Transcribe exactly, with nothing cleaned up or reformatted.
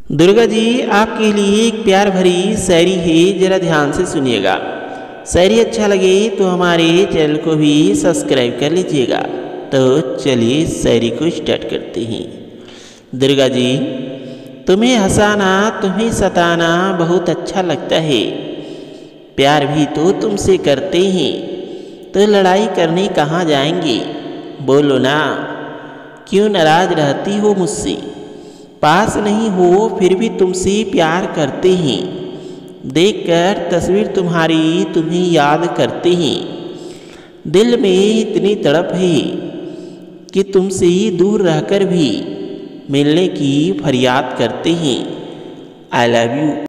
दुर्गा जी आपके लिए एक प्यार भरी शायरी है, ज़रा ध्यान से सुनिएगा। शायरी अच्छा लगे तो हमारे चैनल को भी सब्सक्राइब कर लीजिएगा। तो चलिए शायरी को स्टार्ट करते हैं। दुर्गा जी, तुम्हें हंसाना तुम्हें सताना बहुत अच्छा लगता है। प्यार भी तो तुमसे करते हैं, तो लड़ाई करने कहाँ जाएंगे? बोलो ना, क्यों नाराज रहती हो मुझसे? पास नहीं हो फिर भी तुमसे प्यार करते हैं। देखकर तस्वीर तुम्हारी तुम्हें याद करते हैं। दिल में इतनी तड़प है कि तुमसे दूर रहकर भी मिलने की फरियाद करते हैं। I love you.